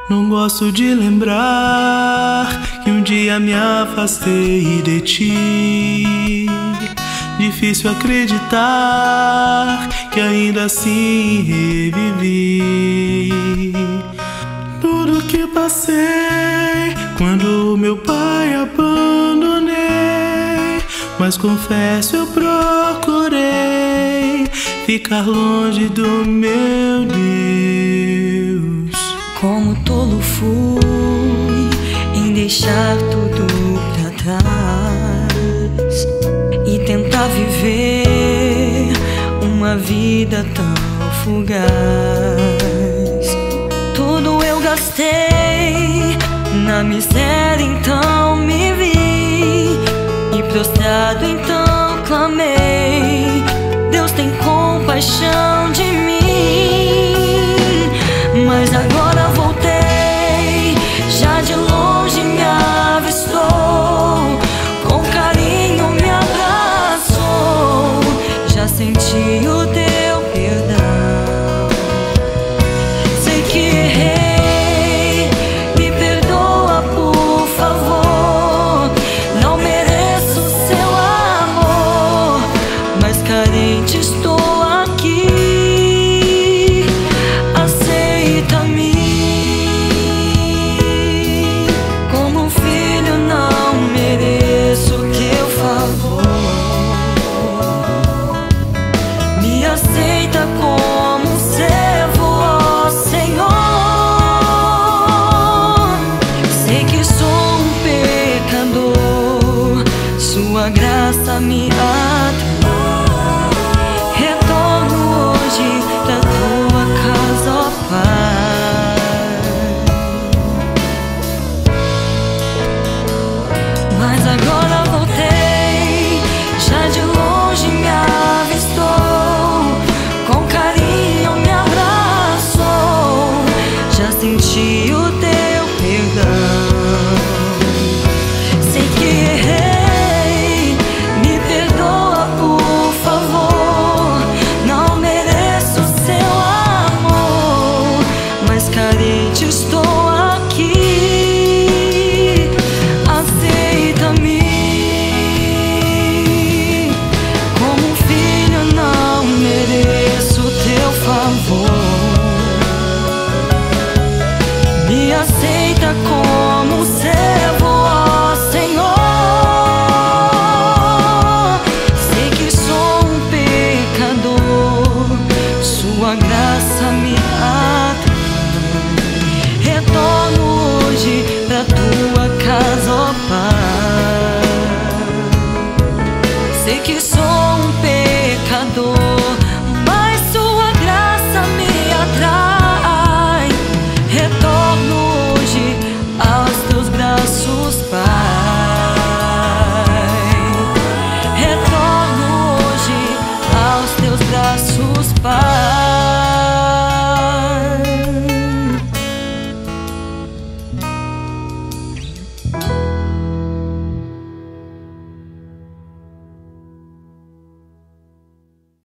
Não gosto de lembrar que um dia me afastei de ti. Difícil acreditar que ainda assim revivi tudo que passei quando meu pai abandonei. Mas confesso, eu procurei ficar longe do meu Deus. Como tolo fui em deixar tudo pra trás e tentar viver uma vida tão fugaz. Tudo eu gastei na miséria, então me vi, e prostrado então clamei: Deus tem compaixão de mim. Mas agora voltei, já de longe me avistou, com carinho me abraçou, já senti o teu perdão. Sei que errei, me perdoa por favor, não mereço seu amor, mas carente estou aqui. Aceita como um servo, ó Senhor. Sei que sou um pecador, sua graça me atraiu. Retorno hoje pra tua casa, ó Pai. Mas agora voltei, já de longe me avistou, senti o teu perdão. Sei que errei, me perdoa por favor, não mereço seu amor, mas carente estou aqui. Aceita-me como um filho, não mereço teu favor. Me aceita como servo.